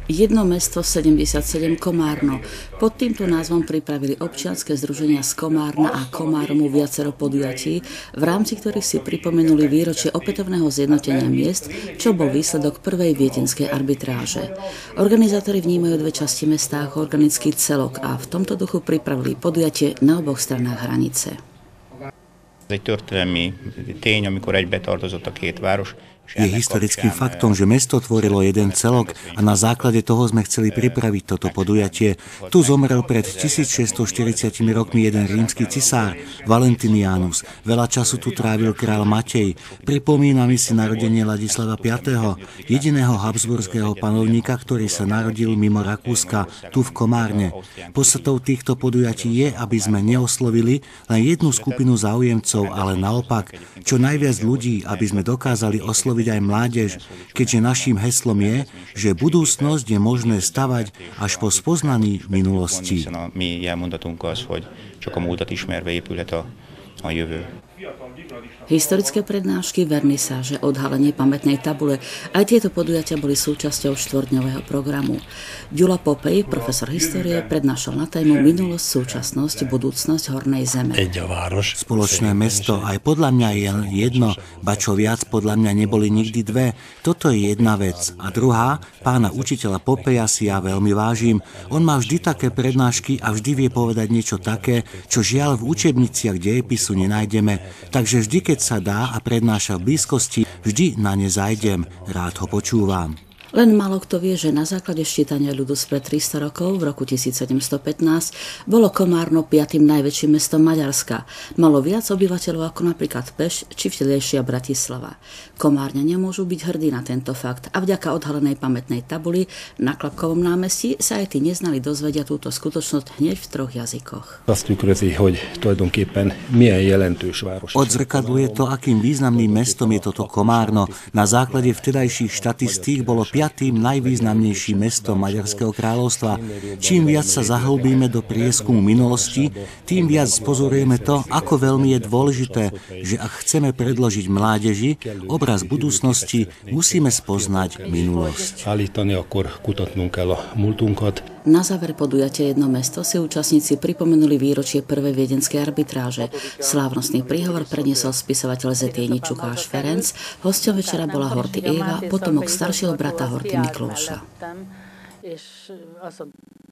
Jedno mesto 77 Komárno. Pod týmto názvom pripravili občianske združenia z Komárna a Komárnu viacero podujatí, v rámci ktorých si pripomenuli výročie opätovného zjednotenia miest, čo bol výsledok prvej viedenskej arbitráže. Organizátori vnímajú dve časti mesta ako organický celok a v tomto duchu pripravili podujatie na oboch stranách hranice. Egy történelmi tény, amikor egybe tartozott a két város. Je historickým faktom, že mesto tvorilo jeden celok a na základe toho sme chceli pripraviť toto podujatie. Tu zomrel pred 1640 rokmi jeden rímsky cisár, Valentinianus. Veľa času tu trávil kráľ Matej. Pripomíname si narodenie Ladislava V., jediného habsburského panovníka, ktorý sa narodil mimo Rakúska, tu v Komárne. Podstatou týchto podujatí je, aby sme neoslovili len jednu skupinu záujemcov, ale naopak, čo najviac ľudí, aby sme dokázali osloviť aj mládež, keďže naším heslom je, že budúcnosť je možné stavať až po spoznaní minulosti. Historické prednášky, vernisáže, odhalenie pamätnej tabule, aj tieto podujatia boli súčasťou štvorťdňového programu. Ďula Popej, profesor histórie, prednášal na tému minulosť, súčasnosť, budúcnosť Hornej Zeme. Spoločné mesto, aj podľa mňa je jedno, ba čo viac, podľa mňa neboli nikdy dve. Toto je jedna vec. A druhá, pána učiteľa Popeja si ja veľmi vážim. On má vždy také prednášky a vždy vie povedať niečo také, čo žiaľ v učebniciach dejepisu nenájdeme. Takže vždy, keď sa dá a prednáša v blízkosti, vždy na ne zajdem, rád ho počúvam. Len málo kto vie, že na základe ščítania ľudu spred 300 rokov v roku 1715 bolo Komárno 5. najväčším mestom Maďarska. Malo viac obyvateľov ako napríklad Pešť či vtedajšia Bratislava. Komárňania môžu byť hrdí na tento fakt a vďaka odhalenej pamätnej tabuli na Klapkovom námestí sa aj tí neznali dozvedia túto skutočnosť hneď v 3 jazykoch. Odzrkadluje to, akým významným mestom je toto Komárno. Na základe vtedajších štatistík bolo 5. najvýznamnejším mestom Maďarského kráľovstva. Čím viac sa zahlbíme do prieskumu minulosti, tým viac spozorujeme to, ako veľmi je dôležité, že ak chceme predložiť mládeži obraz budúcnosti, musíme spoznať minulosť. Na záver podujatia Jedno mesto si účastníci pripomenuli výročie prvej viedenskej arbitráže. Slávnostný príhovor preniesol spisovateľ Zetieni Čukáš Ferenc, hosťom večera bola Horthy Éva, potomok staršieho brata Horthy Miklóša.